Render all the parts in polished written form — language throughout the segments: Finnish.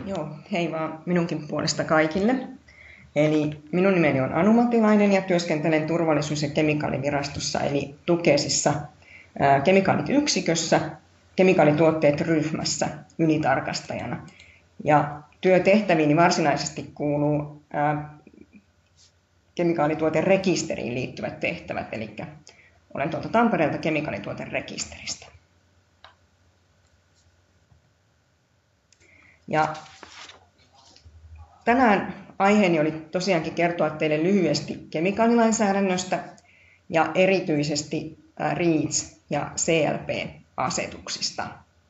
Joo, hei vaan minunkin puolesta kaikille. Eli minun nimeni on Anu Matilainen ja työskentelen turvallisuus- ja kemikaalivirastossa eli Tukesissa kemikaalit-yksikössä, kemikaalituotteet ryhmässä ylitarkastajana. Ja työtehtäviini varsinaisesti kuuluu kemikaalituoterekisteriin liittyvät tehtävät, eli olen tuolta Tampereelta kemikaalituoterekisteristä. Ja tänään aiheeni oli tosiaankin kertoa teille lyhyesti kemikaalilainsäädännöstä ja erityisesti REACH- ja CLP-asetuksista.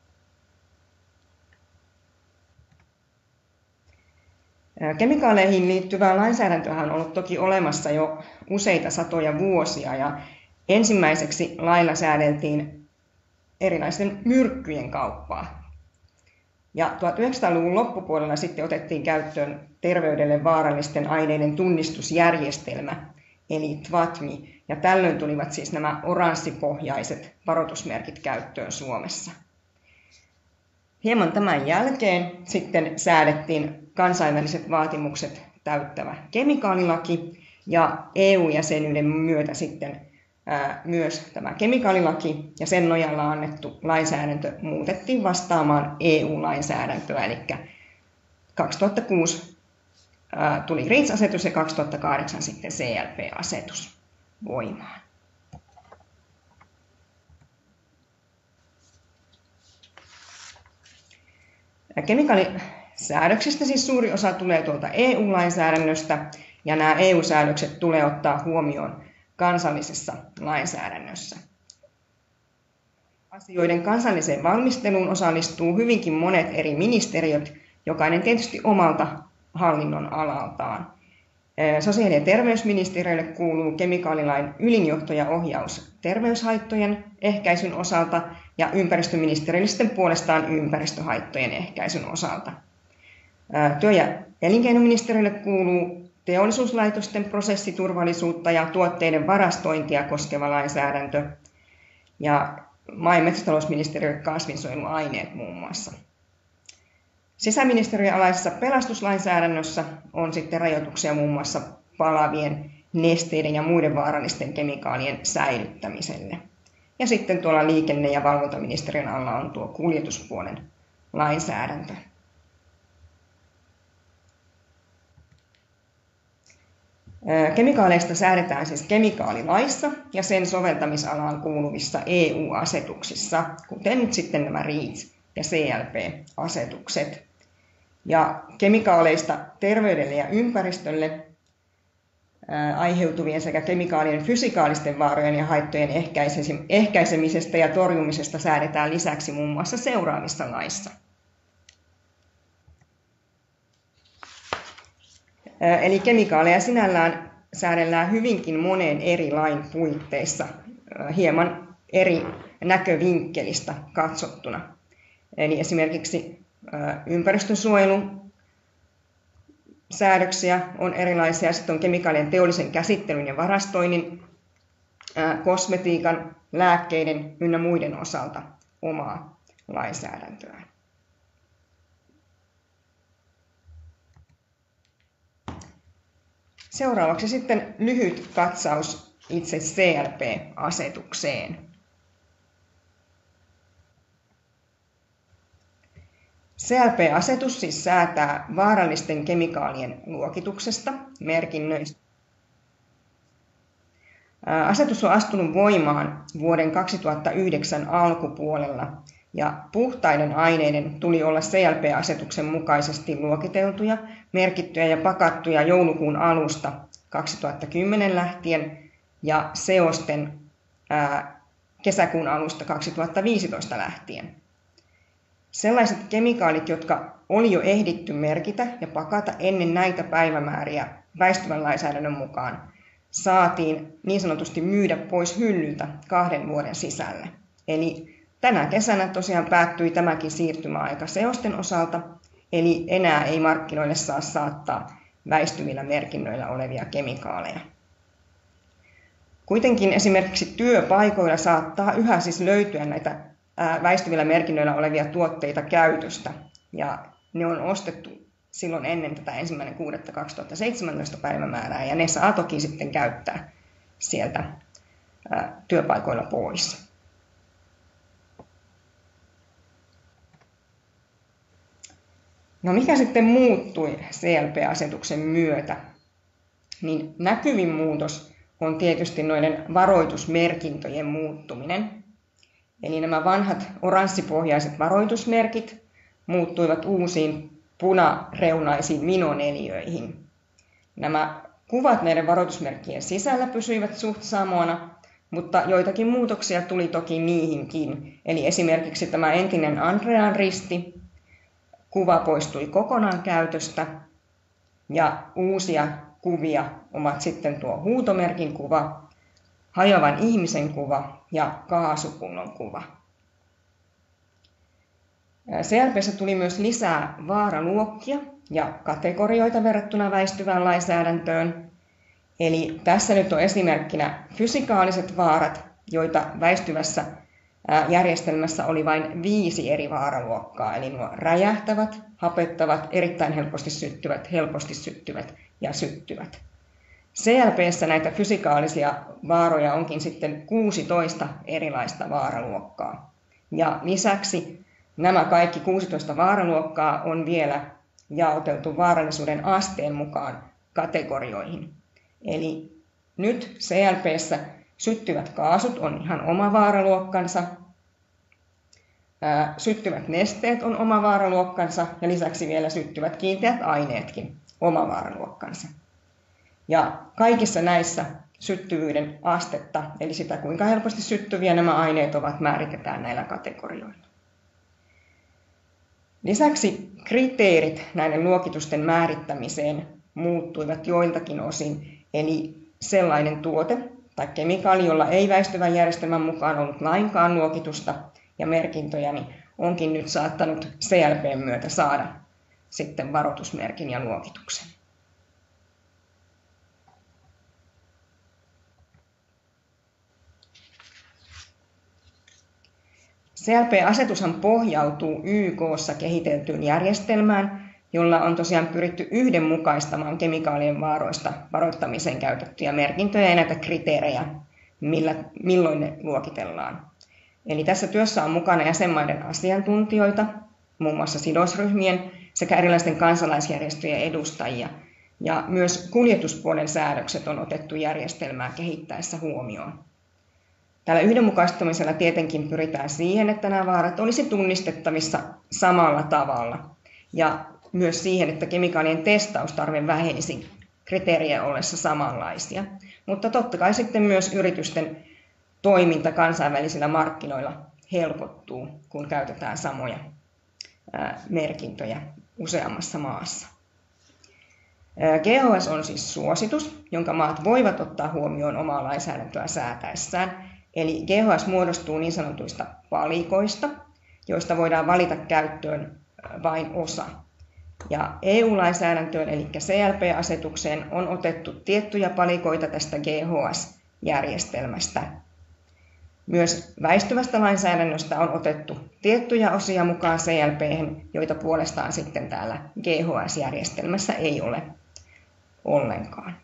Kemikaaleihin liittyvää lainsäädäntöä on ollut toki olemassa jo useita satoja vuosia ja ensimmäiseksi lailla säädeltiin erilaisten myrkkyjen kauppaa. Ja 1900-luvun loppupuolella sitten otettiin käyttöön terveydelle vaarallisten aineiden tunnistusjärjestelmä, eli TVATMI, ja tällöin tulivat siis nämä oranssipohjaiset varoitusmerkit käyttöön Suomessa. Hieman tämän jälkeen sitten säädettiin kansainväliset vaatimukset täyttävä kemikaalilaki, ja EU-jäsenyyden myötä sitten myös tämä kemikaalilaki ja sen nojalla annettu lainsäädäntö muutettiin vastaamaan EU-lainsäädäntöä, eli 2006 tuli REACH-asetus ja 2008 sitten CLP-asetus voimaan. Kemikaalisäädöksistä siis suuri osa tulee tuolta EU-lainsäädännöstä, ja nämä EU-säädökset tulee ottaa huomioon kansallisessa lainsäädännössä. Asioiden kansalliseen valmisteluun osallistuu hyvinkin monet eri ministeriöt, jokainen tietysti omalta hallinnon alaltaan. Sosiaali- ja terveysministeriölle kuuluu kemikaalilain ylinjohto ja ohjaus terveyshaittojen ehkäisyn osalta ja ympäristöministeriölle sitten puolestaan ympäristöhaittojen ehkäisyn osalta. Työ- ja elinkeinoministeriölle kuuluu teollisuuslaitosten prosessiturvallisuutta ja tuotteiden varastointia koskeva lainsäädäntö ja maa- ja metsätalousministeriölle kasvinsuojeluaineet muun muassa. Sisäministeriön alaisessa pelastuslainsäädännössä on sitten rajoituksia muun muassa palavien nesteiden ja muiden vaarallisten kemikaalien säilyttämiselle. Ja sitten tuolla liikenne- ja valvontaministeriön alla on tuo kuljetuspuolen lainsäädäntö. Kemikaaleista säädetään siis kemikaalilaissa ja sen soveltamisalaan kuuluvissa EU-asetuksissa, kuten nyt sitten nämä REACH- ja CLP-asetukset. Ja kemikaaleista terveydelle ja ympäristölle aiheutuvien sekä kemikaalien fysikaalisten vaarojen ja haittojen ehkäisemisestä ja torjumisesta säädetään lisäksi muun muassa seuraavissa laissa. Eli kemikaaleja sinällään säädellään hyvinkin monen eri lain puitteissa, hieman eri näkövinkkelistä katsottuna. Eli esimerkiksi ympäristönsuojelun säädöksiä on erilaisia, sitten on kemikaalien teollisen käsittelyn ja varastoinnin, kosmetiikan, lääkkeiden ynnä muiden osalta omaa lainsäädäntöään. Seuraavaksi sitten lyhyt katsaus itse CLP-asetukseen. CLP-asetus siis säätää vaarallisten kemikaalien luokituksesta, merkinnöistä. Asetus on astunut voimaan vuoden 2009 alkupuolella ja puhtaiden aineiden tuli olla CLP-asetuksen mukaisesti luokiteltuja, merkittyjä ja pakattuja joulukuun alusta 2010 lähtien ja seosten kesäkuun alusta 2015 lähtien. Sellaiset kemikaalit, jotka oli jo ehditty merkitä ja pakata ennen näitä päivämääriä väistyvän lainsäädännön mukaan, saatiin niin sanotusti myydä pois hyllyltä 2 vuoden sisällä. Eli tänä kesänä tosiaan päättyi tämäkin siirtymäaika seosten osalta, eli enää ei markkinoille saa saattaa väistyvillä merkinnöillä olevia kemikaaleja. Kuitenkin esimerkiksi työpaikoilla saattaa yhä siis löytyä näitä väistyvillä merkinnöillä olevia tuotteita käytöstä. Ja ne on ostettu silloin ennen tätä 1.6.2017 päivämäärää, ja ne saa toki sitten käyttää sieltä työpaikoilla pois. No mikä sitten muuttui CLP-asetuksen myötä? Niin näkyvin muutos on tietysti noiden varoitusmerkintöjen muuttuminen. Eli nämä vanhat oranssipohjaiset varoitusmerkit muuttuivat uusiin punareunaisiin minoneliöihin. Nämä kuvat näiden varoitusmerkkien sisällä pysyivät suht samoina, mutta joitakin muutoksia tuli toki niihinkin. Eli esimerkiksi tämä entinen Andrean risti, kuva poistui kokonaan käytöstä, ja uusia kuvia ovat sitten tuo huutomerkin kuva, hajoavan ihmisen kuva ja kaasupullon kuva. CLP:ssä tuli myös lisää vaaraluokkia ja kategorioita verrattuna väistyvään lainsäädäntöön. Eli tässä nyt on esimerkkinä fysikaaliset vaarat, joita väistyvässä järjestelmässä oli vain 5 eri vaaraluokkaa. Eli nuo räjähtävät, hapettavat, erittäin helposti syttyvät ja syttyvät. CLP:ssä näitä fysikaalisia vaaroja onkin sitten 16 erilaista vaaraluokkaa. Ja lisäksi nämä kaikki 16 vaaraluokkaa on vielä jaoteltu vaarallisuuden asteen mukaan kategorioihin. Eli nyt CLP:ssä syttyvät kaasut on ihan oma vaaraluokkansa, syttyvät nesteet on oma vaaraluokkansa ja lisäksi vielä syttyvät kiinteät aineetkin oma vaaraluokkansa. Ja kaikissa näissä syttyvyyden astetta, eli sitä kuinka helposti syttyviä nämä aineet ovat, määritetään näillä kategorioilla. Lisäksi kriteerit näiden luokitusten määrittämiseen muuttuivat joiltakin osin, eli sellainen tuote tai kemikaali, jolla ei väistyvän järjestelmän mukaan ollut lainkaan luokitusta ja merkintöjä, niin onkin nyt saattanut CLP:n myötä saada sitten varoitusmerkin ja luokituksen. CLP-asetushan pohjautuu YK:ssa kehiteltyyn järjestelmään, jolla on tosiaan pyritty yhdenmukaistamaan kemikaalien vaaroista varoittamiseen käytettyjä merkintöjä ja näitä kriteerejä, milloin ne luokitellaan. Eli tässä työssä on mukana jäsenmaiden asiantuntijoita, muun muassa sidosryhmien sekä erilaisten kansalaisjärjestöjen edustajia, ja myös kuljetuspuolen säädökset on otettu järjestelmää kehittäessä huomioon. Tällä yhdenmukaistamisella tietenkin pyritään siihen, että nämä vaarat olisi tunnistettavissa samalla tavalla ja myös siihen, että kemikaalien testaustarve vähenisi kriteerien ollessa samanlaisia. Mutta totta kai sitten myös yritysten toiminta kansainvälisillä markkinoilla helpottuu, kun käytetään samoja merkintöjä useammassa maassa. GHS on siis suositus, jonka maat voivat ottaa huomioon omaa lainsäädäntöä säätäessään. Eli GHS muodostuu niin sanotuista palikoista, joista voidaan valita käyttöön vain osa. Ja EU-lainsäädäntöön eli CLP-asetukseen on otettu tiettyjä palikoita tästä GHS-järjestelmästä. Myös väistyvästä lainsäädännöstä on otettu tiettyjä osia mukaan CLP:hen, joita puolestaan sitten täällä GHS-järjestelmässä ei ole ollenkaan.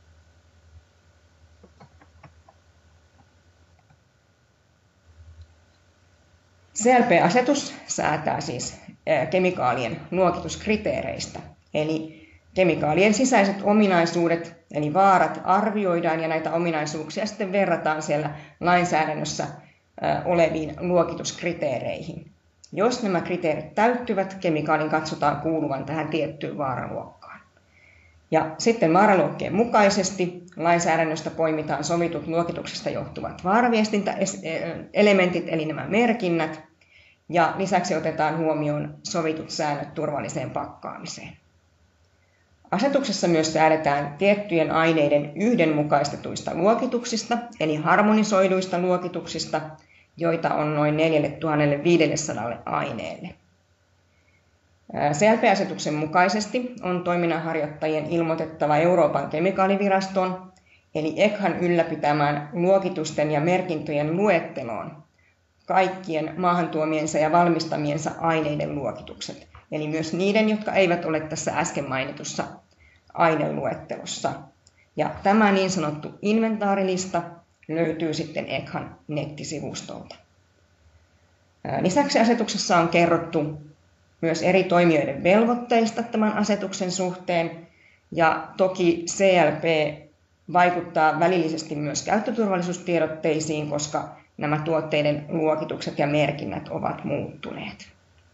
CLP-asetus säätää siis kemikaalien luokituskriteereistä, eli kemikaalien sisäiset ominaisuudet, eli vaarat arvioidaan ja näitä ominaisuuksia sitten verrataan siellä lainsäädännössä oleviin luokituskriteereihin. Jos nämä kriteerit täyttyvät, kemikaalin katsotaan kuuluvan tähän tiettyyn vaaraluokkaan. Ja sitten vaaraluokkien mukaisesti lainsäädännöstä poimitaan sovitut luokituksesta johtuvat vaaraviestintäelementit, eli nämä merkinnät, ja lisäksi otetaan huomioon sovitut säännöt turvalliseen pakkaamiseen. Asetuksessa myös säädetään tiettyjen aineiden yhdenmukaistetuista luokituksista, eli harmonisoiduista luokituksista, joita on noin 4500 aineelle. CLP-asetuksen mukaisesti on toiminnanharjoittajien ilmoitettava Euroopan kemikaalivirastoon, eli ECHAn ylläpitämään luokitusten ja merkintöjen luetteloon kaikkien maahantuomiensa ja valmistamiensa aineiden luokitukset. eli myös niiden, jotka eivät ole tässä äsken mainitussa aineluettelossa. Ja tämä niin sanottu inventaarilista löytyy sitten ECHAn nettisivustolta. Lisäksi asetuksessa on kerrottu myös eri toimijoiden velvoitteista tämän asetuksen suhteen, ja toki CLP vaikuttaa välillisesti myös käyttöturvallisuustiedotteisiin, koska nämä tuotteiden luokitukset ja merkinnät ovat muuttuneet.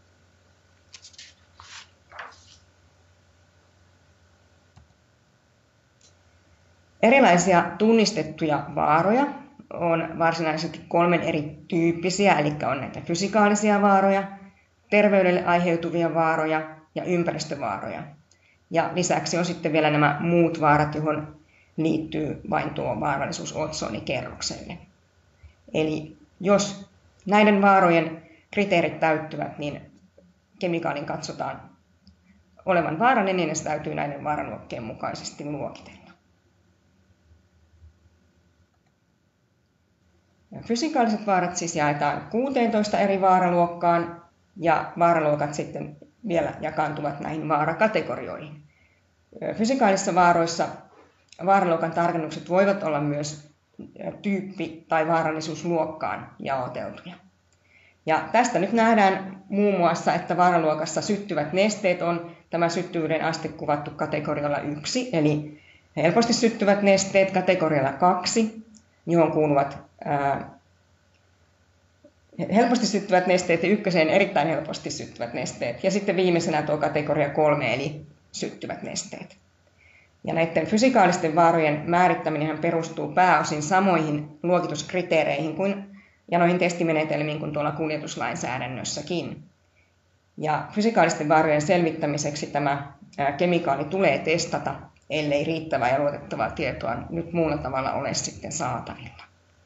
Erilaisia tunnistettuja vaaroja on varsinaisesti 3 eri tyyppisiä, eli on näitä fysikaalisia vaaroja, terveydelle aiheutuvia vaaroja ja ympäristövaaroja. Ja lisäksi on sitten vielä nämä muut vaarat, johon liittyy vain tuo vaarallisuus otsonikerrokselle. Eli jos näiden vaarojen kriteerit täyttyvät, niin kemikaalin katsotaan olevan vaarallinen ja se täytyy näiden vaaraluokkien mukaisesti luokitella. Fysikaaliset vaarat siis jaetaan 16 eri vaaraluokkaan ja vaaraluokat sitten vielä jakaantuvat näihin vaarakategorioihin. Fysikaalisissa vaaroissa vaaraluokan tarkennukset voivat olla myös tyyppi- tai vaarallisuusluokkaan jaoteltuja. Ja tästä nyt nähdään muun muassa, että vaaraluokassa syttyvät nesteet on tämä syttyvyyden aste kuvattu kategorialla 1, eli helposti syttyvät nesteet kategorialla 2, johon kuuluvat helposti syttyvät nesteet ja ykköseen erittäin helposti syttyvät nesteet. Ja sitten viimeisenä tuo kategoria 3, eli syttyvät nesteet. Ja näiden fysikaalisten vaarojen määrittäminen perustuu pääosin samoihin luokituskriteereihin ja noihin testimenetelmiin kuin tuolla kuljetuslainsäädännössäkin. Ja fysikaalisten vaarojen selvittämiseksi tämä kemikaali tulee testata, ellei riittävää ja luotettavaa tietoa nyt muulla tavalla ole sitten saatavilla.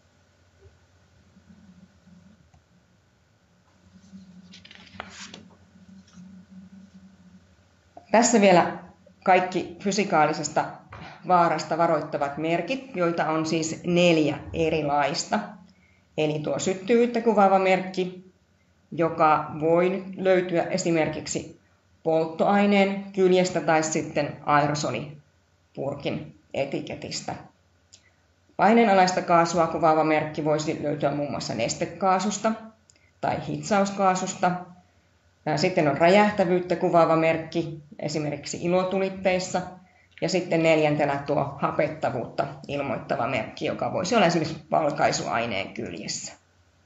Tässä vielä kaikki fysikaalisesta vaarasta varoittavat merkit, joita on siis 4 erilaista. Eli tuo syttyvyyttä kuvaava merkki, joka voi löytyä esimerkiksi polttoaineen kyljestä tai sitten aerosolipurkin etiketistä. Paineenalaista kaasua kuvaava merkki voisi löytyä muun muassa nestekaasusta tai hitsauskaasusta. Sitten on räjähtävyyttä kuvaava merkki esimerkiksi ilotulitteissa. Ja sitten 4. tuo hapettavuutta ilmoittava merkki, joka voisi olla esimerkiksi valkaisuaineen kyljessä.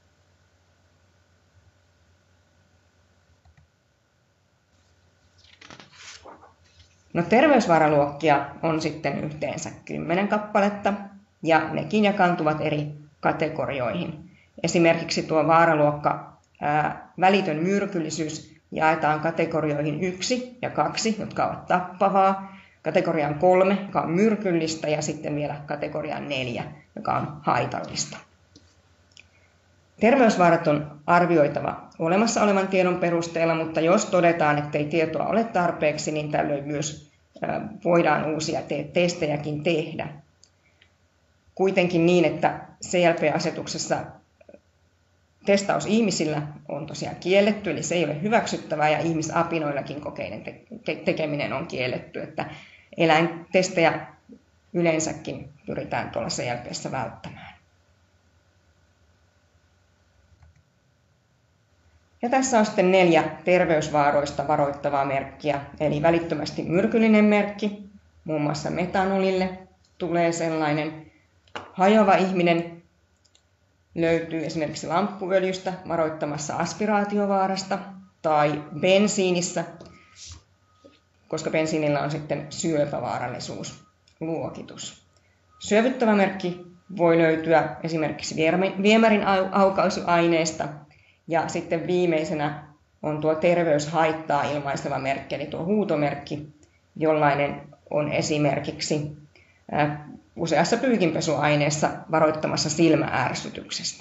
No, terveysvaaraluokkia on sitten yhteensä 10 kappaletta ja nekin jakaantuvat eri kategorioihin. Esimerkiksi tuo vaaraluokka välitön myrkyllisyys jaetaan kategorioihin 1 ja 2, jotka ovat tappavaa, kategoriaan 3, joka on myrkyllistä, ja sitten vielä kategoriaan 4, joka on haitallista. Terveysvaarat on arvioitava olemassa olevan tiedon perusteella, mutta jos todetaan, ettei tietoa ole tarpeeksi, niin tällöin myös voidaan uusia testejäkin tehdä. Kuitenkin niin, että CLP-asetuksessa testaus ihmisillä on tosiaan kielletty, eli se ei ole hyväksyttävää, ja ihmisapinoillakin kokeiden tekeminen on kielletty, että eläintestejä yleensäkin pyritään tuolla CLP:ssä välttämään. Ja tässä on sitten 4 terveysvaaroista varoittavaa merkkiä, eli välittömästi myrkyllinen merkki, muun muassa metanolille tulee sellainen. Hajoava ihminen löytyy esimerkiksi lamppuöljystä varoittamassa aspiraatiovaarasta tai bensiinissä, koska bensiinillä on sitten syöpävaarallisuusluokitus. Syövyttävä merkki voi löytyä esimerkiksi viemärin aukaisuaineesta, ja sitten viimeisenä on tuo terveyshaittaa ilmaiseva merkki, eli tuo huutomerkki, jollainen on esimerkiksi useassa pyykinpesuaineessa varoittamassa silmäärsytyksestä.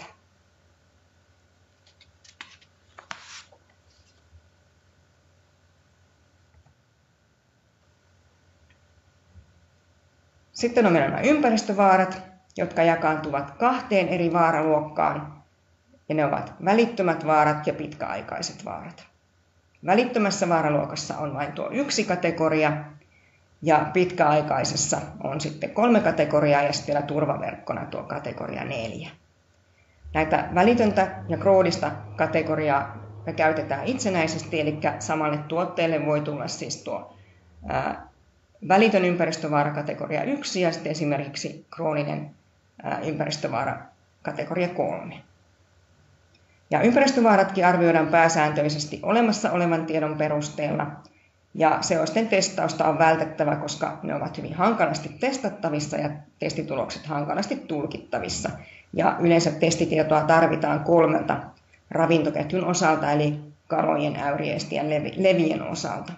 Sitten on meillä nämä ympäristövaarat, jotka jakaantuvat 2 eri vaaraluokkaan, ja ne ovat välittömät vaarat ja pitkäaikaiset vaarat. välittömässä vaaraluokassa on vain tuo 1 kategoria ja pitkäaikaisessa on sitten 3 kategoriaa ja sitten vielä turvaverkkona tuo kategoria 4. Näitä välitöntä ja kroonista kategoriaa me käytetään itsenäisesti, eli samalle tuotteelle voi tulla siis tuo välitön ympäristövaara kategoria 1 ja sitten esimerkiksi krooninen ympäristövaara kategoria 3. Ja ympäristövaaratkin arvioidaan pääsääntöisesti olemassa olevan tiedon perusteella, ja seosten testausta on vältettävä, koska ne ovat hyvin hankalasti testattavissa ja testitulokset hankalasti tulkittavissa. Ja yleensä testitietoa tarvitaan 3 ravintoketjun osalta, eli kalojen, äyriäisten ja levien osalta.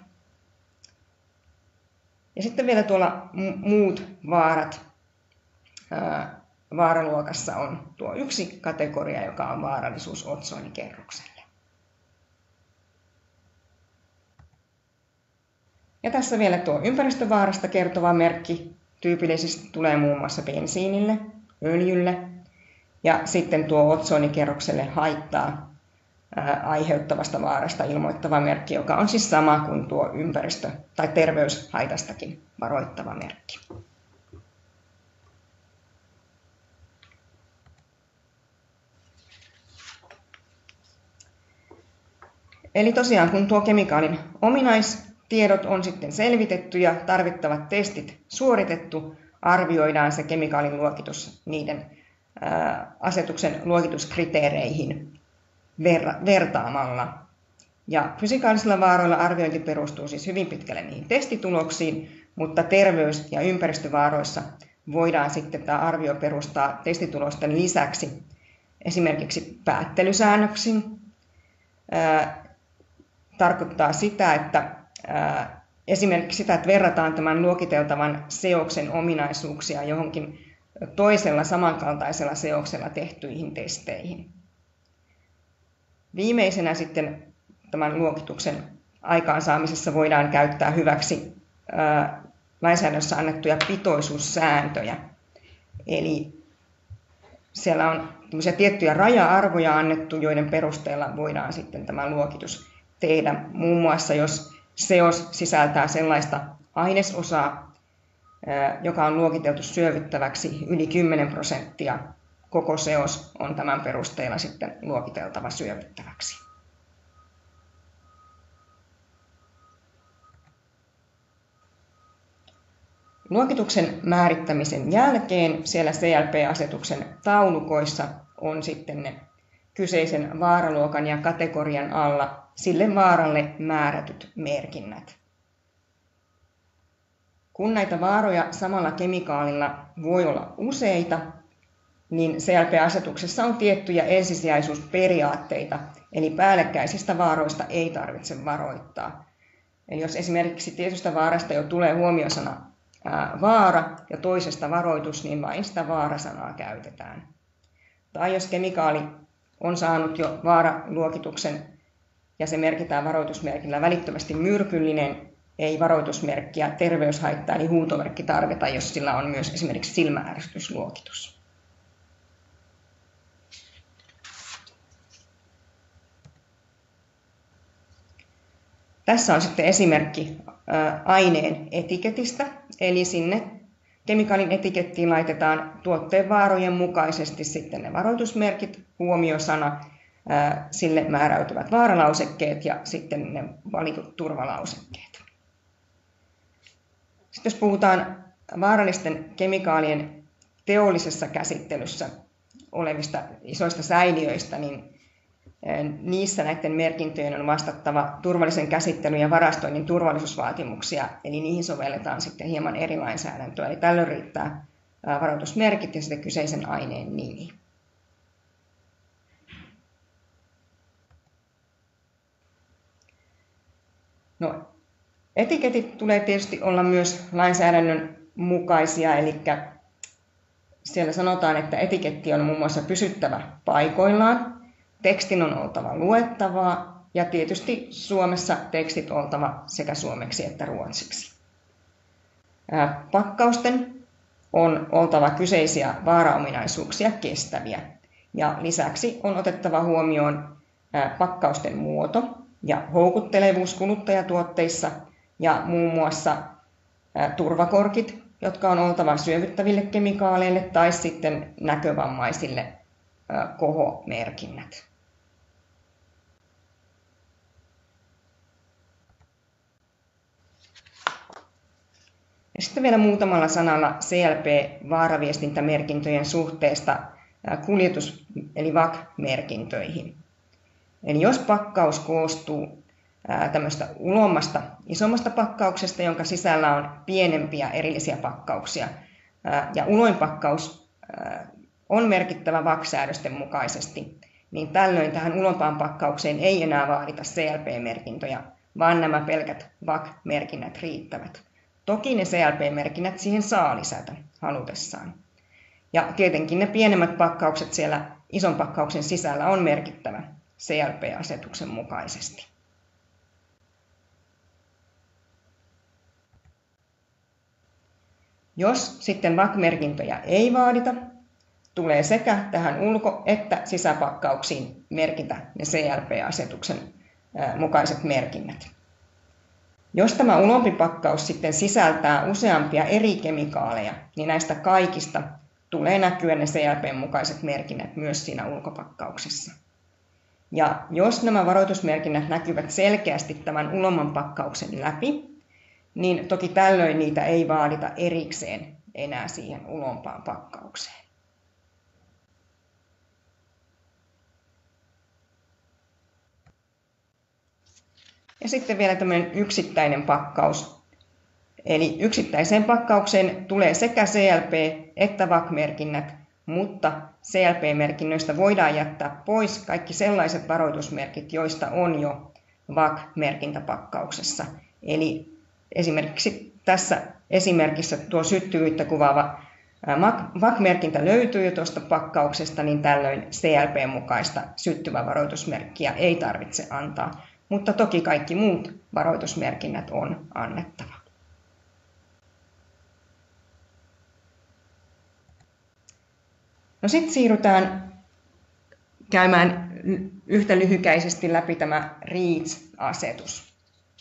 Ja sitten vielä tuolla muut vaarat. Vaaraluokassa on tuo 1 kategoria, joka on vaarallisuus otsonikerrokselle. Ja tässä vielä tuo ympäristövaarasta kertova merkki. Tyypillisesti tulee muun muassa bensiinille, öljylle ja sitten tuo otsonikerrokselle haittaa aiheuttavasta vaarasta ilmoittava merkki, joka on siis sama kuin tuo ympäristö- tai terveyshaitastakin varoittava merkki. Eli tosiaan kun tuo kemikaalin ominaistiedot on sitten selvitetty ja tarvittavat testit suoritettu, arvioidaan se kemikaalin luokitus niiden asetuksen luokituskriteereihin vertaamalla. Ja fysikaalisilla vaaroilla arviointi perustuu siis hyvin pitkälle niihin testituloksiin, mutta terveys- ja ympäristövaaroissa voidaan sitten tämä arvio perustaa testitulosten lisäksi esimerkiksi päättelysäännöksiin. Tarkoittaa sitä, että esimerkiksi sitä, että verrataan tämän luokiteltavan seoksen ominaisuuksia johonkin toisella samankaltaisella seoksella tehtyihin testeihin. Viimeisenä sitten tämän luokituksen aikaansaamisessa voidaan käyttää hyväksi lainsäädännössä annettuja pitoisuussääntöjä. Eli siellä on tiettyjä raja-arvoja annettu, joiden perusteella voidaan sitten tämä luokitus tehdä. Muun muassa jos seos sisältää sellaista ainesosaa, joka on luokiteltu syövyttäväksi yli 10%, koko seos on tämän perusteella sitten luokiteltava syövyttäväksi. Luokituksen määrittämisen jälkeen siellä CLP-asetuksen taulukoissa on sitten ne kyseisen vaaraluokan ja kategorian alla sille vaaralle määrätyt merkinnät. Kun näitä vaaroja samalla kemikaalilla voi olla useita, niin CLP-asetuksessa on tiettyjä ensisijaisuusperiaatteita, eli päällekkäisistä vaaroista ei tarvitse varoittaa. Eli jos esimerkiksi tietystä vaarasta jo tulee huomiosana vaara ja toisesta varoitus, niin vain sitä vaarasanaa käytetään. Tai jos kemikaali on saanut jo vaaraluokituksen ja se merkitään varoitusmerkillä välittömästi myrkyllinen, ei varoitusmerkkiä terveyshaittaa eli huutomerkki tarvita, jos sillä on myös esimerkiksi silmäärsytysluokitus. Tässä on sitten esimerkki aineen etiketistä, eli sinne kemikaalin etikettiin laitetaan tuotteen vaarojen mukaisesti sitten ne varoitusmerkit, huomiosana, sille määräytyvät vaaralausekkeet ja sitten ne valitut turvalausekkeet. Sitten jos puhutaan vaarallisten kemikaalien teollisessa käsittelyssä olevista isoista säiliöistä, niin niissä näiden merkintöjen on vastattava turvallisen käsittelyn ja varastoinnin turvallisuusvaatimuksia, eli niihin sovelletaan sitten hieman eri lainsäädäntöä. Eli tällöin riittää varoitusmerkit ja sitten kyseisen aineen nimi. No, etiketit tulee tietysti olla myös lainsäädännön mukaisia, eli siellä sanotaan, että etiketti on muun muassa pysyttävä paikoillaan, tekstin on oltava luettavaa ja tietysti Suomessa tekstit oltava sekä suomeksi että ruotsiksi. Pakkausten on oltava kyseisiä vaaraominaisuuksia kestäviä ja lisäksi on otettava huomioon pakkausten muoto, ja houkuttelevuus kuluttajatuotteissa ja muun muassa turvakorkit, jotka on oltava syövyttäville kemikaaleille tai sitten näkövammaisille kohomerkinnät. Ja sitten vielä muutamalla sanalla CLP-vaaraviestintämerkintöjen suhteesta kuljetus- eli VAC-merkintöihin. Eli jos pakkaus koostuu tämmöistä ulommasta, isommasta pakkauksesta, jonka sisällä on pienempiä erillisiä pakkauksia, ja uloin pakkaus on merkittävä VAC-säädösten mukaisesti, niin tällöin tähän ulompaan pakkaukseen ei enää vaadita CLP-merkintöjä, vaan nämä pelkät VAC-merkinnät riittävät. Toki ne CLP-merkinnät siihen saa lisätä halutessaan. Ja tietenkin ne pienemmät pakkaukset siellä ison pakkauksen sisällä on merkittävä CLP-asetuksen mukaisesti. Jos sitten VAC-merkintöjä ei vaadita, tulee sekä tähän ulko- että sisäpakkauksiin merkitä ne CLP-asetuksen mukaiset merkinnät. Jos tämä ulompi pakkaus sitten sisältää useampia eri kemikaaleja, niin näistä kaikista tulee näkyä ne CLP-mukaiset merkinnät myös siinä ulkopakkauksessa. Ja jos nämä varoitusmerkinnät näkyvät selkeästi tämän ulomman pakkauksen läpi, niin toki tällöin niitä ei vaadita erikseen enää siihen ulompaan pakkaukseen. Ja sitten vielä tämmöinen yksittäinen pakkaus. Eli yksittäiseen pakkaukseen tulee sekä CLP- että VAC-merkinnät, mutta CLP-merkinnöistä voidaan jättää pois kaikki sellaiset varoitusmerkit, joista on jo VAC-merkintäpakkauksessa. Eli esimerkiksi tässä esimerkissä tuo syttyvyyttä kuvaava VAC-merkintä löytyy jo tuosta pakkauksesta, niin tällöin CLP-mukaista syttyvä varoitusmerkkiä ei tarvitse antaa, mutta toki kaikki muut varoitusmerkinnät on annettava. No sitten siirrytään käymään yhtä lyhykäisesti läpi tämä REACH-asetus.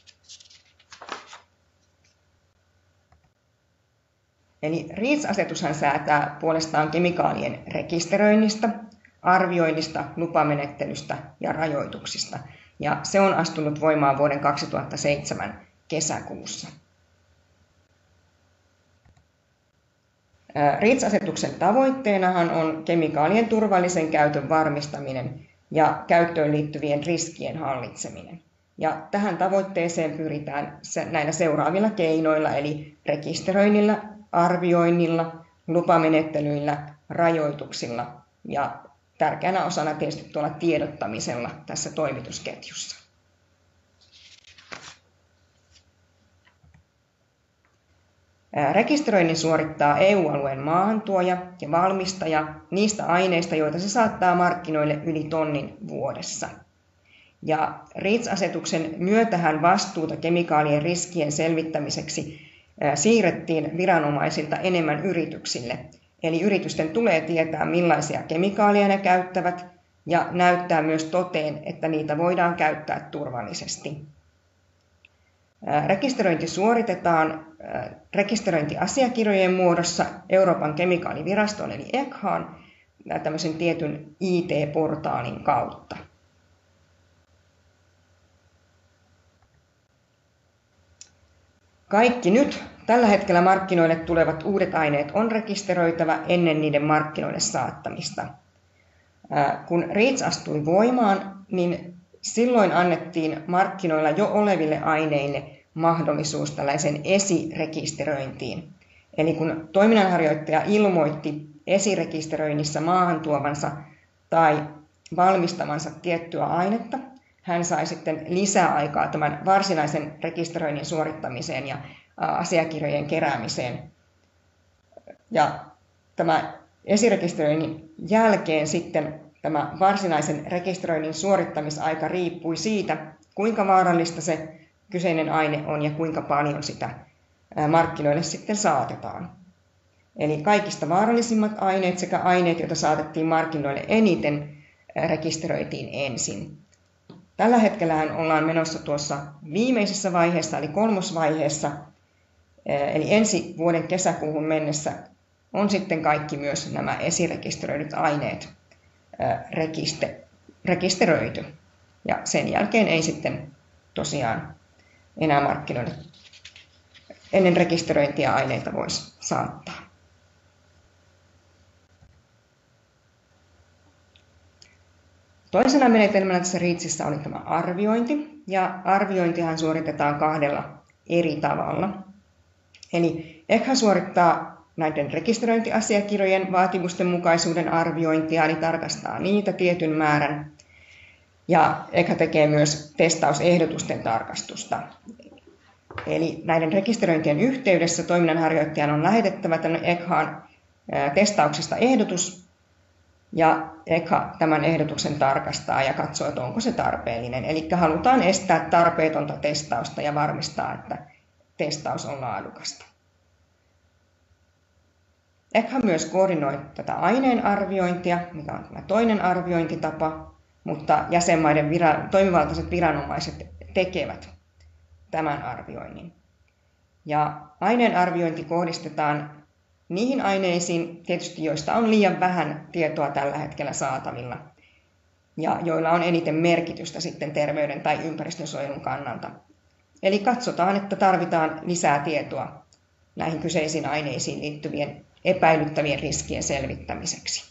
Eli REACH-asetushan säätää puolestaan kemikaalien rekisteröinnistä, arvioinnista, lupamenettelystä ja rajoituksista. Ja se on astunut voimaan vuoden 2007 kesäkuussa. REACH-asetuksen tavoitteenahan on kemikaalien turvallisen käytön varmistaminen ja käyttöön liittyvien riskien hallitseminen. Ja tähän tavoitteeseen pyritään näillä seuraavilla keinoilla, eli rekisteröinnillä, arvioinnilla, lupamenettelyillä, rajoituksilla ja tärkeänä osana tietysti tuolla tiedottamisella tässä toimitusketjussa. Rekisteröinnin suorittaa EU-alueen maahantuoja ja valmistaja niistä aineista, joita se saattaa markkinoille yli tonnin vuodessa. Ja REACH-asetuksen myötähän vastuuta kemikaalien riskien selvittämiseksi siirrettiin viranomaisilta enemmän yrityksille. Eli yritysten tulee tietää, millaisia kemikaaleja ne käyttävät ja näyttää myös toteen, että niitä voidaan käyttää turvallisesti. Rekisteröinti suoritetaan rekisteröintiasiakirjojen muodossa Euroopan kemikaaliviraston eli ECHAn tämmöisen tietyn IT-portaalin kautta. Kaikki nyt tällä hetkellä markkinoille tulevat uudet aineet on rekisteröitävä ennen niiden markkinoille saattamista. Kun REACH astui voimaan, niin silloin annettiin markkinoilla jo oleville aineille mahdollisuus tällaisen esirekisteröintiin. Eli kun toiminnanharjoittaja ilmoitti esirekisteröinnissä maahantuovansa tai valmistamansa tiettyä ainetta, hän sai sitten lisäaikaa tämän varsinaisen rekisteröinnin suorittamiseen ja asiakirjojen keräämiseen. Ja tämä esirekisteröinnin jälkeen sitten tämä varsinaisen rekisteröinnin suorittamisaika riippui siitä, kuinka vaarallista se kyseinen aine on ja kuinka paljon sitä markkinoille sitten saatetaan. Eli kaikista vaarallisimmat aineet sekä aineet, joita saatettiin markkinoille eniten, rekisteröitiin ensin. Tällä hetkellähän ollaan menossa tuossa viimeisessä vaiheessa, eli kolmosvaiheessa, eli ensi vuoden kesäkuuhun mennessä on sitten kaikki myös nämä esirekisteröidyt aineet rekisteröity. Ja sen jälkeen ei sitten tosiaan enää markkinoille ennen rekisteröintiä aineita voisi saattaa. Toisena menetelmänä tässä REACHissä oli tämä arviointi, ja arviointihan suoritetaan kahdella eri tavalla. Eli ECHA suorittaa näiden rekisteröintiasiakirjojen vaatimusten mukaisuuden arviointia, eli tarkastaa niitä tietyn määrän, ja ECHA tekee myös testausehdotusten tarkastusta. Eli näiden rekisteröintien yhteydessä toiminnanharjoittajan on lähetettävä tänne ECHAan testauksesta ehdotus, ja ECHA tämän ehdotuksen tarkastaa ja katsoo, että onko se tarpeellinen. Eli halutaan estää tarpeetonta testausta ja varmistaa, että testaus on laadukasta. ECHA myös koordinoi tätä aineen arviointia, mikä on tämä toinen arviointitapa, mutta jäsenmaiden toimivaltaiset viranomaiset tekevät tämän arvioinnin. Ja aineen arviointi kohdistetaan niihin aineisiin, tietysti joista on liian vähän tietoa tällä hetkellä saatavilla ja joilla on eniten merkitystä sitten terveyden tai ympäristönsuojelun kannalta. Eli katsotaan, että tarvitaan lisää tietoa näihin kyseisiin aineisiin liittyvien epäilyttävien riskien selvittämiseksi.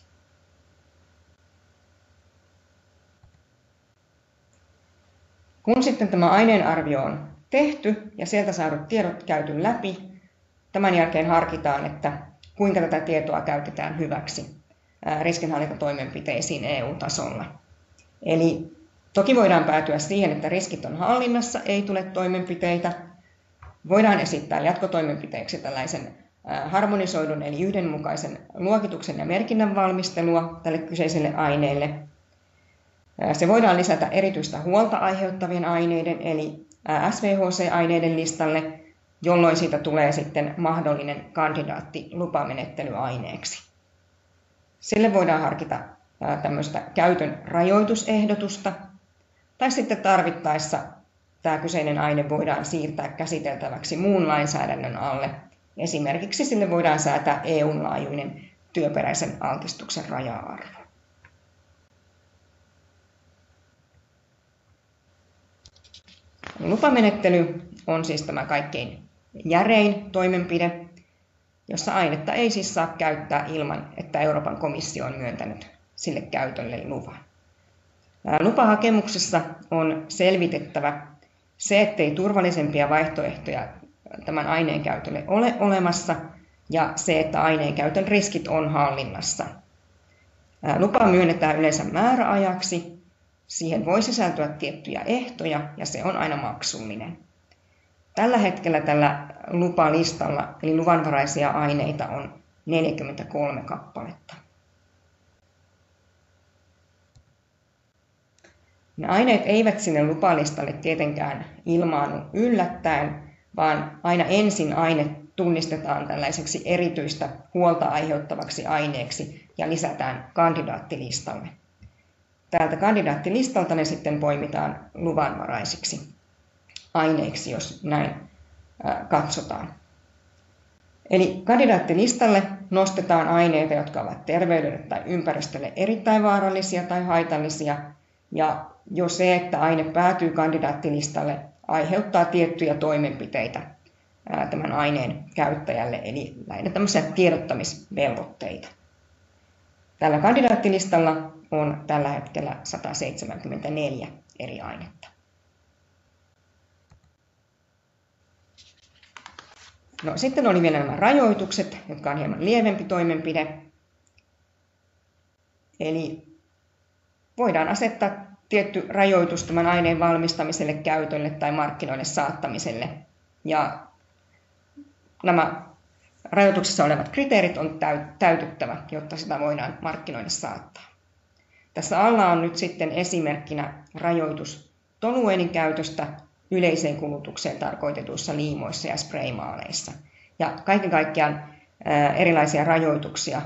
Kun sitten tämä aineenarvio on tehty ja sieltä saadut tiedot käyty läpi, tämän jälkeen harkitaan, että kuinka tätä tietoa käytetään hyväksi riskinhallintatoimenpiteisiin EU-tasolla. Eli toki voidaan päätyä siihen, että riskit on hallinnassa, ei tule toimenpiteitä. Voidaan esittää jatkotoimenpiteeksi tällaisen harmonisoidun eli yhdenmukaisen luokituksen ja merkinnän valmistelua tälle kyseiselle aineelle. Se voidaan lisätä erityistä huolta aiheuttavien aineiden eli SVHC-aineiden listalle, jolloin siitä tulee sitten mahdollinen kandidaatti lupamenettelyaineeksi. Sille voidaan harkita tämmöistä käytön rajoitusehdotusta, tai sitten tarvittaessa tämä kyseinen aine voidaan siirtää käsiteltäväksi muun lainsäädännön alle. Esimerkiksi sille voidaan säätää EU:n laajuinen työperäisen altistuksen raja-arvo. Lupamenettely on siis tämä kaikkein järein toimenpide, jossa ainetta ei siis saa käyttää ilman, että Euroopan komissio on myöntänyt sille käytölle luvan. Lupahakemuksessa on selvitettävä se, ettei turvallisempia vaihtoehtoja tämän aineen käytölle ole olemassa ja se, että aineen käytön riskit on hallinnassa. Lupa myönnetään yleensä määräajaksi. Siihen voi sisältyä tiettyjä ehtoja ja se on aina maksullinen. Tällä hetkellä tällä lupalistalla, eli luvanvaraisia aineita, on 43 kappaletta. Ne aineet eivät sinne lupalistalle tietenkään ilmaannu yllättäen, vaan aina ensin aine tunnistetaan tällaiseksi erityistä huolta aiheuttavaksi aineeksi ja lisätään kandidaattilistalle. Täältä kandidaattilistalta ne sitten poimitaan luvanvaraisiksi aineiksi, jos näin katsotaan. Eli kandidaattilistalle nostetaan aineita, jotka ovat terveydelle tai ympäristölle erittäin vaarallisia tai haitallisia, ja jo se, että aine päätyy kandidaattilistalle, aiheuttaa tiettyjä toimenpiteitä tämän aineen käyttäjälle, eli näitä tämmöisiä tiedottamisvelvoitteita. Tällä kandidaattilistalla on tällä hetkellä 174 eri ainetta. No, sitten oli vielä nämä rajoitukset, jotka on hieman lievempi toimenpide. Eli voidaan asettaa tietty rajoitus tämän aineen valmistamiselle, käytölle tai markkinoille saattamiselle. Ja nämä rajoituksessa olevat kriteerit on täytyttävä, jotta sitä voidaan markkinoille saattaa. Tässä alla on nyt sitten esimerkkinä rajoitus tolueenin käytöstä yleiseen kulutukseen tarkoitetuissa liimoissa ja spraymaaleissa. Ja kaiken kaikkiaan erilaisia rajoituksia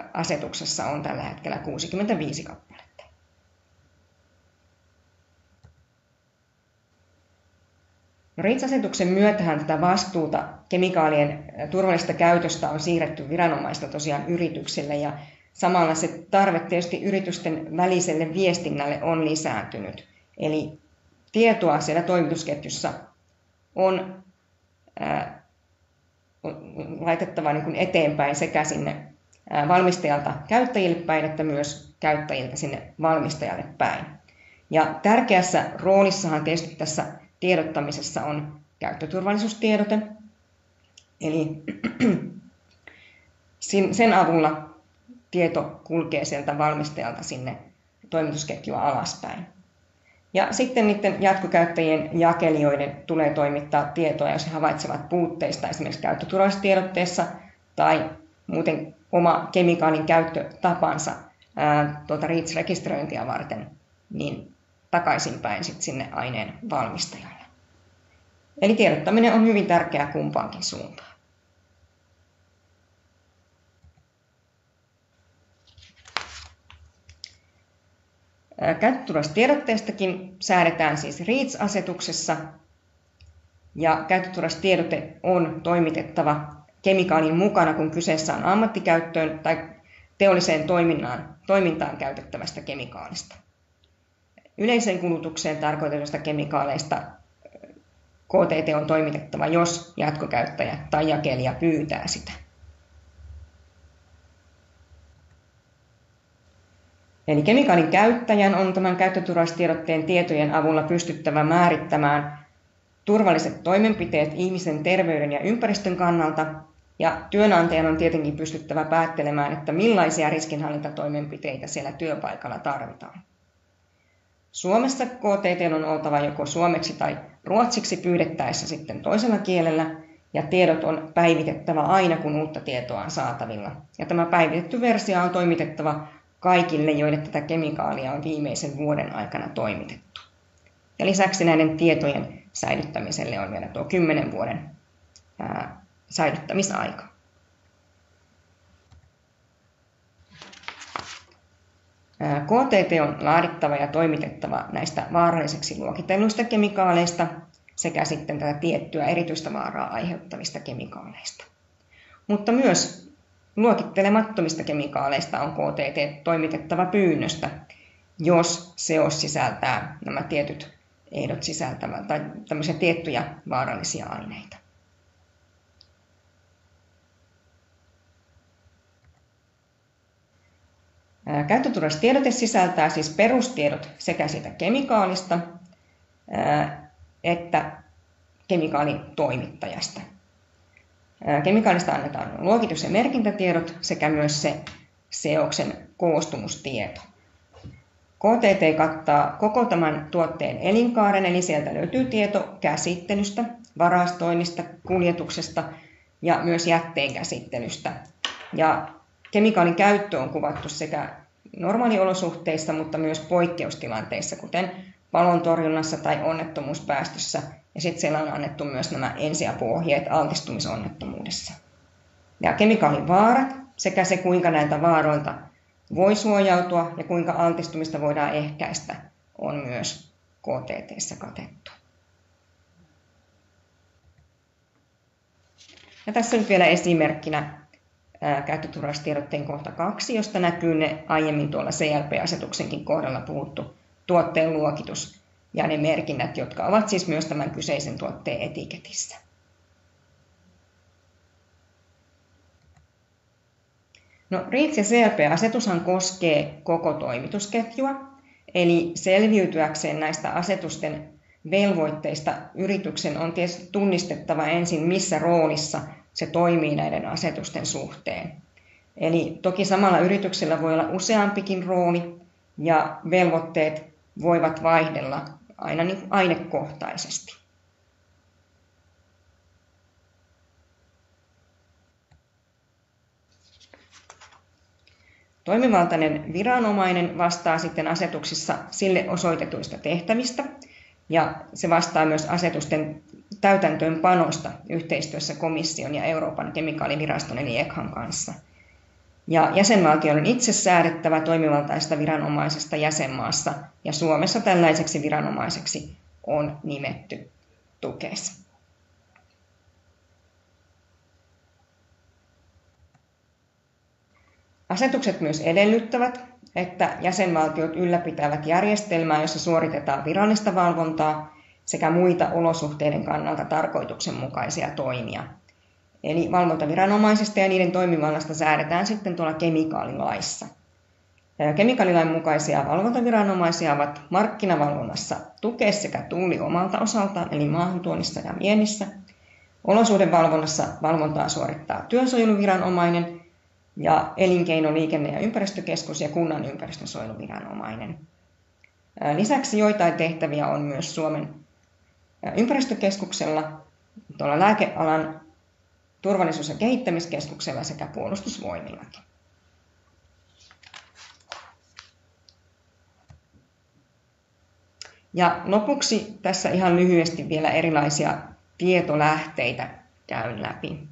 asetuksessa on tällä hetkellä 65 kappaletta. No, REACH-asetuksen myötähän tätä vastuuta kemikaalien turvallisesta käytöstä on siirretty viranomaista tosiaan yrityksille, ja samalla se tarve tietysti yritysten väliselle viestinnälle on lisääntynyt. Eli tietoa siellä toimitusketjussa on laitettava niin kuin eteenpäin sekä sinne valmistajalta käyttäjille päin, että myös käyttäjiltä sinne valmistajalle päin. Ja tärkeässä roolissahan tietysti tässä tiedottamisessa on käyttöturvallisuustiedote, eli sen avulla tieto kulkee sieltä valmistajalta sinne toimitusketjua alaspäin. Ja sitten niiden jatkokäyttäjien jakelijoiden tulee toimittaa tietoa, jos he havaitsevat puutteista esimerkiksi käyttöturvallisuustiedotteessa tai muuten oma kemikaalin käyttötapansa REACH-rekisteröintiä varten, niin takaisinpäin sitten sinne aineen valmistajalle. Eli tiedottaminen on hyvin tärkeää kumpaankin suuntaan. Käyttöturvallisuustiedotteestakin säädetään siis REACH-asetuksessa, ja käyttöturvallisuustiedote on toimitettava kemikaalin mukana, kun kyseessä on ammattikäyttöön tai teolliseen toimintaan käytettävästä kemikaalista. Yleiseen kulutukseen tarkoitetusta kemikaaleista KTT on toimitettava, jos jatkokäyttäjä tai jakelija pyytää sitä. Eli kemikaalin käyttäjän on tämän käyttöturvallisuustiedotteen tietojen avulla pystyttävä määrittämään turvalliset toimenpiteet ihmisen terveyden ja ympäristön kannalta, ja työnantajan on tietenkin pystyttävä päättelemään, että millaisia riskinhallintatoimenpiteitä siellä työpaikalla tarvitaan. Suomessa KTT on oltava joko suomeksi tai ruotsiksi pyydettäessä sitten toisella kielellä, ja tiedot on päivitettävä aina, kun uutta tietoa on saatavilla. Ja tämä päivitetty versio on toimitettava kaikille, joille tätä kemikaalia on viimeisen vuoden aikana toimitettu. Ja lisäksi näiden tietojen säilyttämiselle on vielä tuo 10 vuoden säilyttämisaika. KTT on laadittava ja toimitettava näistä vaaralliseksi luokitelluista kemikaaleista sekä sitten tätä tiettyä erityistä vaaraa aiheuttavista kemikaaleista. Mutta myös luokittelemattomista kemikaaleista on KTT toimitettava pyynnöstä, jos seos sisältää nämä tietyt ehdot sisältävät tai tämmöisiä tiettyjä vaarallisia aineita. Käyttöturvallisuustiedote sisältää siis perustiedot sekä siitä kemikaalista että kemikaalin toimittajasta. Kemikaalista annetaan luokitus- ja merkintätiedot sekä myös se seoksen koostumustieto. KTT kattaa koko tämän tuotteen elinkaaren, eli sieltä löytyy tieto käsittelystä, varastoinnista, kuljetuksesta ja myös jätteen käsittelystä. Ja kemikaalin käyttö on kuvattu sekä normaaliolosuhteissa, mutta myös poikkeustilanteissa, kuten palontorjunnassa tai onnettomuuspäästössä. Ja sitten siellä on annettu myös nämä ensiapuohjeet altistumisonnettomuudessa. Ja kemikaalin vaarat sekä se, kuinka näiltä vaaroilta voi suojautua ja kuinka altistumista voidaan ehkäistä, on myös KTT:ssä katettu. Ja tässä nyt vielä esimerkkinä käyttöturvallisuustiedotteen kohta 2, josta näkyy ne aiemmin tuolla CLP-asetuksenkin kohdalla puhuttu tuotteen luokitus ja ne merkinnät, jotka ovat siis myös tämän kyseisen tuotteen etiketissä. No, REACH- ja CLP-asetushan koskee koko toimitusketjua, eli selviytyäkseen näistä asetusten velvoitteista yrityksen on tietysti tunnistettava ensin, missä roolissa se toimii näiden asetusten suhteen. Eli toki samalla yrityksellä voi olla useampikin rooli ja velvoitteet voivat vaihdella aina niin ainekohtaisesti. Toimivaltainen viranomainen vastaa sitten asetuksissa sille osoitetuista tehtävistä, ja se vastaa myös asetusten täytäntöönpanosta yhteistyössä komission ja Euroopan kemikaaliviraston eli ECHAn kanssa. Ja jäsenvaltio on itse säädettävä toimivaltaista viranomaisesta jäsenmaassa, ja Suomessa tällaiseksi viranomaiseksi on nimetty Tukes. Asetukset myös edellyttävät, että jäsenvaltiot ylläpitävät järjestelmää, jossa suoritetaan virallista valvontaa sekä muita olosuhteiden kannalta tarkoituksenmukaisia toimia. Eli valvontaviranomaisista ja niiden toimivallasta säädetään sitten tuolla kemikaalilaissa. Kemikaalilain mukaisia valvontaviranomaisia ovat markkinavalvonnassa Tukes sekä Tulli omalta osaltaan, eli maahantuonnissa ja viennissä. Olosuhdevalvonnassa valvontaa suorittaa työsuojeluviranomainen ja elinkeino-, liikenne- ja ympäristökeskus ja kunnan ympäristönsuojeluviranomainen. Lisäksi joitain tehtäviä on myös Suomen ympäristökeskuksella, tuolla lääkealan turvallisuus- ja kehittämiskeskuksella sekä puolustusvoimillakin. Ja lopuksi tässä ihan lyhyesti vielä erilaisia tietolähteitä käyn läpi.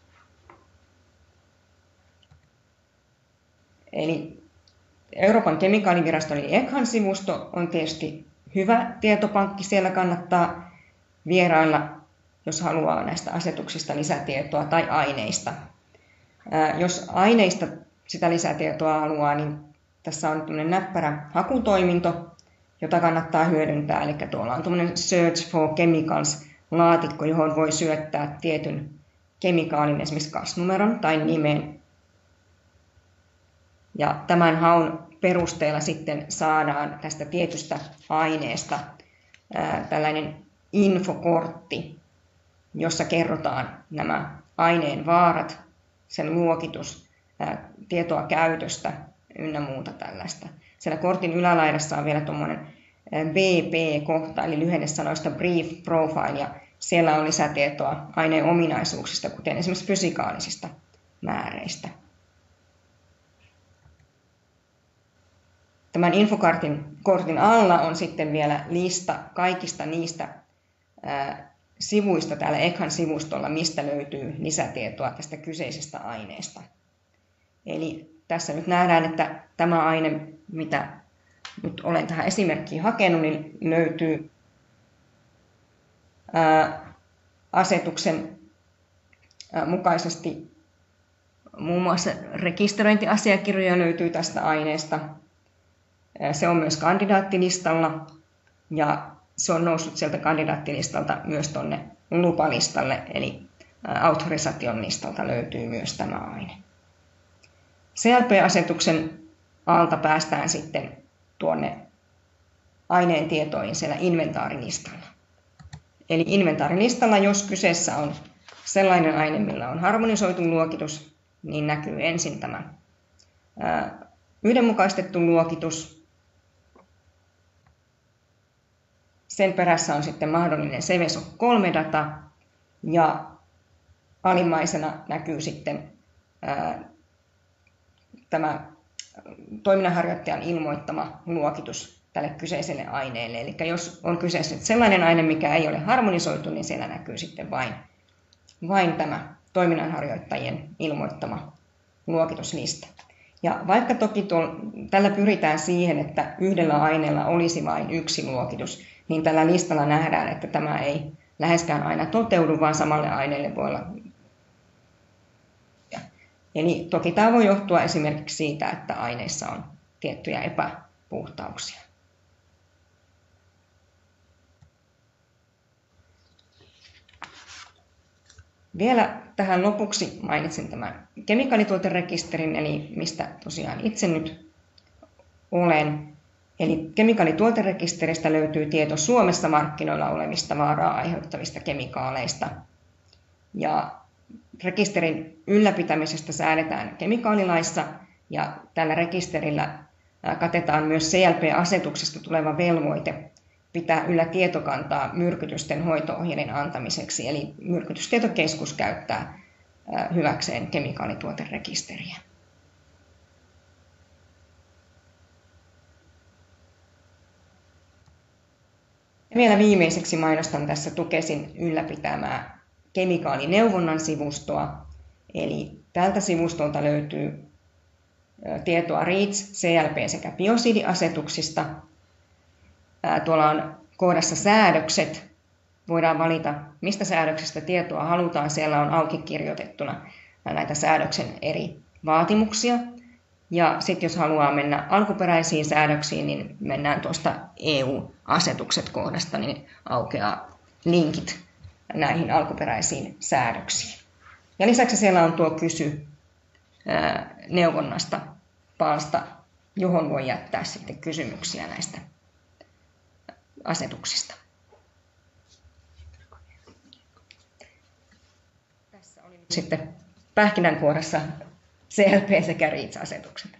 Eli Euroopan kemikaaliviraston eli ECHAn sivusto on tietysti hyvä tietopankki. Siellä kannattaa vierailla, jos haluaa näistä asetuksista lisätietoa tai aineista. Jos aineista sitä lisätietoa haluaa, niin tässä on tämmöinen näppärä hakutoiminto, jota kannattaa hyödyntää. Eli tuolla on tämmöinen Search for Chemicals-laatikko, johon voi syöttää tietyn kemikaalin, esimerkiksi kasnumeron tai nimen. Ja tämän haun perusteella sitten saadaan tästä tietystä aineesta tällainen infokortti, jossa kerrotaan nämä aineen vaarat, sen luokitus, tietoa käytöstä ynnä muuta tällaista. Siellä kortin ylälaidassa on vielä tuommoinen BP-kohta, eli lyhennesanoista Brief Profile, ja siellä on lisätietoa aineen ominaisuuksista, kuten esimerkiksi fysikaalisista määreistä. Tämän infokortin alla on sitten vielä lista kaikista niistä sivuista täällä ECHAn sivustolla, mistä löytyy lisätietoa tästä kyseisestä aineesta. Eli tässä nyt nähdään, että tämä aine, mitä nyt olen tähän esimerkkiin hakenut, niin löytyy asetuksen mukaisesti muun muassa rekisteröintiasiakirjoja löytyy tästä aineesta. Se on myös kandidaattilistalla ja se on noussut sieltä kandidaattilistalta myös tuonne lupalistalle, eli autorisaation listalta löytyy myös tämä aine. CLP-asetuksen alta päästään sitten tuonne aineen tietoihin siellä inventaarilistalla. Eli inventaarilistalla, jos kyseessä on sellainen aine, millä on harmonisoitu luokitus, niin näkyy ensin tämä yhdenmukaistettu luokitus. Sen perässä on sitten mahdollinen Seveso 3-data ja alimmaisena näkyy sitten tämä toiminnanharjoittajan ilmoittama luokitus tälle kyseiselle aineelle. Eli jos on kyseessä sellainen aine, mikä ei ole harmonisoitu, niin siellä näkyy sitten vain tämä toiminnanharjoittajien ilmoittama luokituslista. Ja vaikka toki tällä pyritään siihen, että yhdellä aineella olisi vain yksi luokitus, niin tällä listalla nähdään, että tämä ei läheskään aina toteudu, vaan samalle aineelle voi olla. Eli toki tämä voi johtua esimerkiksi siitä, että aineissa on tiettyjä epäpuhtauksia. Vielä tähän lopuksi mainitsin tämän kemikaalituoterekisterin, eli mistä tosiaan itse nyt olen. Eli kemikaalituoterekisteristä löytyy tieto Suomessa markkinoilla olevista vaaraa aiheuttavista kemikaaleista. Ja rekisterin ylläpitämisestä säädetään kemikaalilaissa, ja tällä rekisterillä katetaan myös CLP-asetuksesta tuleva velvoite pitää yllä tietokantaa myrkytysten hoito-ohjeiden antamiseksi, eli myrkytystietokeskus käyttää hyväkseen kemikaalituoterekisteriä. Ja vielä viimeiseksi mainostan tässä Tukesin ylläpitämää kemikaalineuvonnan sivustoa, eli tältä sivustolta löytyy tietoa REACH, CLP sekä biosidiasetuksista. Tuolla on koodassa säädökset voidaan valita, mistä säädöksestä tietoa halutaan. Siellä on auki kirjoitettuna näitä säädöksen eri vaatimuksia. Ja sitten jos haluaa mennä alkuperäisiin säädöksiin, niin mennään tuosta EU-asetukset kohdasta, niin aukeaa linkit näihin alkuperäisiin säädöksiin. Ja lisäksi siellä on tuo kysy neuvonnasta palsta, johon voi jättää sitten kysymyksiä näistä asetuksista. Tässä oli nyt sitten pähkinänkuoressa CLP sekä REACH-asetukset.